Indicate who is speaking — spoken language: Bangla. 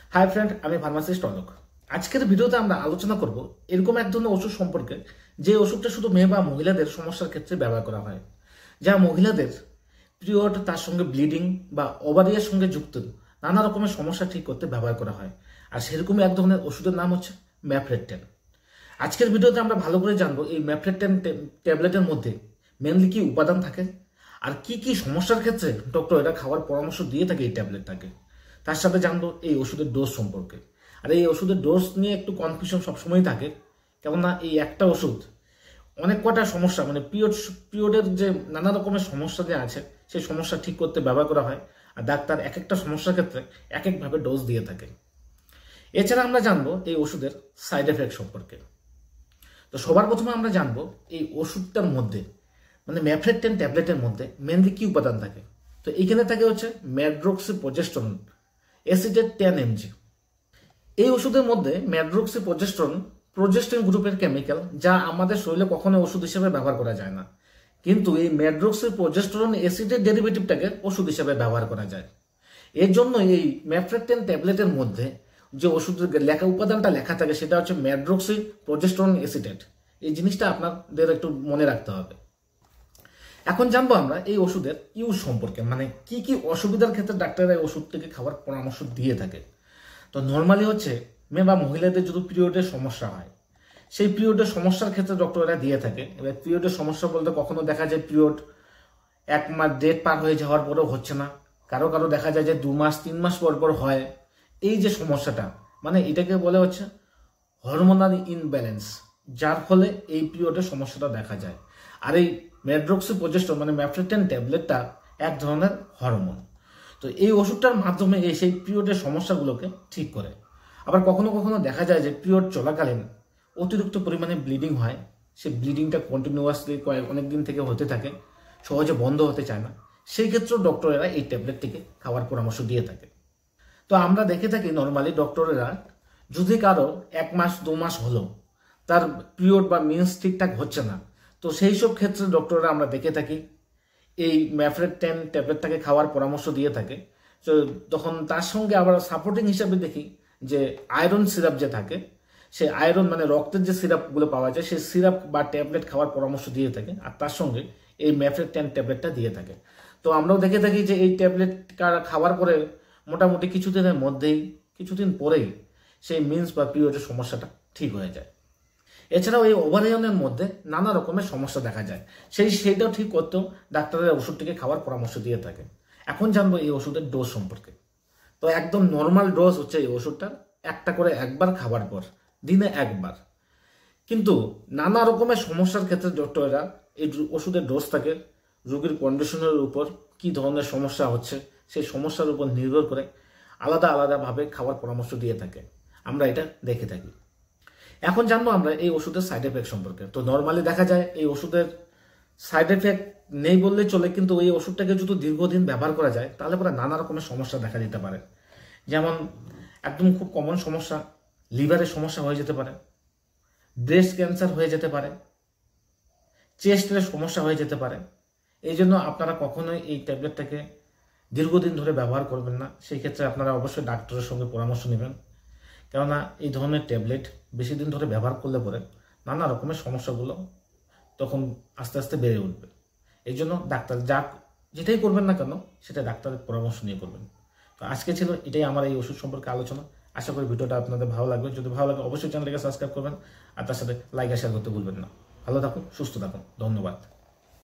Speaker 1: হাই ফ্রেন্ড, আমি ফার্মাসিস্ট অলোক। আজকের ভিডিওতে আমরা আলোচনা করব এরকম এক ধরনের ওষুধ সম্পর্কে যে ওষুধটা শুধু মেয়ে বা মহিলাদের সমস্যার ক্ষেত্রে ব্যবহার করা হয়, যা মহিলাদের পিরিয়ড তার সঙ্গে ব্লিডিং বা ওভারিয়ার সঙ্গে যুক্ত নানা রকমের সমস্যা ঠিক করতে ব্যবহার করা হয়। আর সেরকমই এক ধরনের ওষুধের নাম হচ্ছে ম্যাফ্রেটটেন। আজকের ভিডিওতে আমরা ভালো করে জানবো এই ম্যাফ্রেটটেন ট্যাবলেটের মধ্যে মেনলি কি উপাদান থাকে আর কি কি সমস্যার ক্ষেত্রে ডক্টর এটা খাওয়ার পরামর্শ দিয়ে থাকে এই ট্যাবলেটটাকে। তার সাথে জানবো এই ওষুধের ডোজ সম্পর্কে। আর এই ওষুধের ডোজ নিয়ে একটু কনফিউশন সবসময় থাকে, কেননা এই একটা ওষুধ অনেক কটা সমস্যা মানে পিরিয়ডের যে নানা রকমের সমস্যা যে আছে সেই সমস্যা ঠিক করতে ব্যবহার করা হয়, আর ডাক্তার এক একটা সমস্যার ক্ষেত্রে এক একভাবে ডোজ দিয়ে থাকে। এছাড়া আমরা জানবো এই ওষুধের সাইড এফেক্ট সম্পর্কে। তো সবার প্রথমে আমরা জানবো এই ওষুধটার মধ্যে মানে ম্যাফ্রেটটেন ট্যাবলেটের মধ্যে মেনলি কি উপাদান থাকে। তো এইখানে থাকে হচ্ছে ম্যাড্রোক্সিপ্রোজেস্টেরন অ্যাসিটেট 10 mg। এই ওষুধের মধ্যে প্রোজেস্টেরন গ্রুপের কেমিক্যাল, যা আমাদের শরীরে কখনো ওষুধ হিসেবে ব্যবহার করা যায় না, কিন্তু এই ম্যাড্রোক্সিপ্রোজেস্টেরন অ্যাসিডের ডেরিভেটিভটাকে ওষুধ হিসেবে ব্যবহার করা যায়। এর জন্য এই ম্যাফ্রেটটেন ট্যাবলেটের মধ্যে যে ওষুধের উপাদানটা লেখা থাকে সেটা হচ্ছে ম্যাড্রোক্সিপ্রোজেস্টেরন অ্যাসিটেট। এই জিনিসটা আপনাদের একটু মনে রাখতে হবে। এখন জানবো আমরা এই ওষুধের ইউজ সম্পর্কে, মানে কি কি অসুবিধার ক্ষেত্রে ডাক্তাররা এই ওষুধটিকে খাওয়ার পরামর্শ দিয়ে থাকে। তো নর্মালি হচ্ছে মেয়ে বা মহিলাদের যদি পিরিয়ডের সমস্যা হয়, সেই পিরিয়ডের সমস্যার ক্ষেত্রে ডক্টররা দিয়ে থাকে। এবার পিরিয়ডের সমস্যা বলতে কখনো দেখা যায় পিরিয়ড 1 মাস ডেট পার হয়ে যাওয়ার পরেও হচ্ছে না, কারো কারো দেখা যায় যে 2 মাস 3 মাস পর পর হয়। এই যে সমস্যাটা মানে এটাকে বলে হচ্ছে হরমোনাল ইনব্যালেন্স, যার ফলে এই পিরিয়ডের সমস্যাটা দেখা যায়। আর এই ম্যাড্রোক্সিপ্রোজেস্টেরন মানে ম্যাফ্রেটটেন ট্যাবলেটটা এক ধরনের হরমোন। তো এই ওষুধটার মাধ্যমে সেই পিরিয়ডের সমস্যাগুলোকে ঠিক করে। আবার কখনো কখনো দেখা যায় যে পিরিয়ড চলাকালীন অতিরিক্ত পরিমাণে ব্লিডিং হয়, সেই ব্লিডিংটা কন্টিনিউয়াসলি অনেক দিন থেকে হতে থাকে, সহজে বন্ধ হতে চায় না। সেই ক্ষেত্রেও ডক্টরেরা এই ট্যাবলেটটিকে খাওয়ার পরামর্শ দিয়ে থাকে। তো আমরা দেখে থাকি নর্মালি ডক্টরেরা যদি কারো 1 মাস 2 মাস হলো তার পিরিয়ড বা মিন্স ঠিকঠাক হচ্ছে না, তো সেই সব ক্ষেত্রে ডক্টররা আমরা দেখে থাকি এই ম্যাফ্রেটটেন ট্যাবলেটটাকে খাওয়ার পরামর্শ দিয়ে থাকে। তো তখন তার সঙ্গে আবার সাপোর্টিং হিসাবে দেখি যে আয়রন সিরাপ যে থাকে, সেই আয়রন মানে রক্তের যে সিরাপগুলো পাওয়া যায় সেই সিরাপ বা ট্যাবলেট খাওয়ার পরামর্শ দিয়ে থাকে, আর তার সঙ্গে এই ম্যাফ্রেটটেন ট্যাবলেটটা দিয়ে থাকে। তো আমরাও দেখে থাকি যে এই ট্যাবলেট খাওয়ার পরে মোটামুটি কিছুদিন পরেই সেই মিন্স বা পিরিয়ডের সমস্যাটা ঠিক হয়ে যায়। এছাড়াও এই ওভারিয়ানের মধ্যে নানা রকমের সমস্যা দেখা যায়, সেইটাও ঠিক করতেও ডাক্তারের ওষুধটিকে খাওয়ার পরামর্শ দিয়ে থাকে। এখন জানবো এই ওষুধের ডোজ সম্পর্কে। তো একদম নর্মাল ডোজ হচ্ছে এই ওষুধটার একটা করে একবার খাবার পর, দিনে একবার। কিন্তু নানা রকমের সমস্যার ক্ষেত্রে ডক্টররা এই ওষুধের ডোজটাকে রোগীর কন্ডিশনের উপর, কি ধরনের সমস্যা হচ্ছে সেই সমস্যার উপর নির্ভর করে আলাদা আলাদাভাবে খাওয়ার পরামর্শ দিয়ে থাকে। আমরা এটা দেখে থাকি। এখন জানবো আমরা এই ওষুধের সাইড এফেক্ট সম্পর্কে। তো নর্মালি দেখা যায় এই ওষুধের সাইড এফেক্ট নেই বললেই চলে, কিন্তু এই ওষুধটাকে যদি দীর্ঘদিন ব্যবহার করা যায় তাহলে পরে নানা রকমের সমস্যা দেখা দিতে পারে। যেমন একদম খুব কমন সমস্যা, লিভারের সমস্যা হয়ে যেতে পারে, ব্রেস্ট ক্যান্সার হয়ে যেতে পারে, চেস্টের সমস্যা হয়ে যেতে পারে। এই জন্য আপনারা কখনোই এই ট্যাবলেটটাকে দীর্ঘদিন ধরে ব্যবহার করবেন না। সেই ক্ষেত্রে আপনারা অবশ্যই ডাক্তারের সঙ্গে পরামর্শ নেবেন, কেননা এই ধরনের ট্যাবলেট বেশি দিন ধরে ব্যবহার করলে পরে নানা রকমের সমস্যাগুলো তখন আস্তে আস্তে বেড়ে উঠবে। এই জন্য ডাক্তার যেটাই করবেন না কেন সেটা ডাক্তারের পরামর্শ নিয়ে করবেন। তো আজকে ছিল এটাই আমার এই ওষুধ সম্পর্কে আলোচনা। আশা করি ভিডিওটা আপনাদের ভালো লাগবে। যদি ভালো লাগে অবশ্যই চ্যানেলটাকে সাবস্ক্রাইব করবেন, আর তার সাথে লাইক আর শেয়ার করতে ভুলবেন না। ভালো থাকুন, সুস্থ থাকুন, ধন্যবাদ।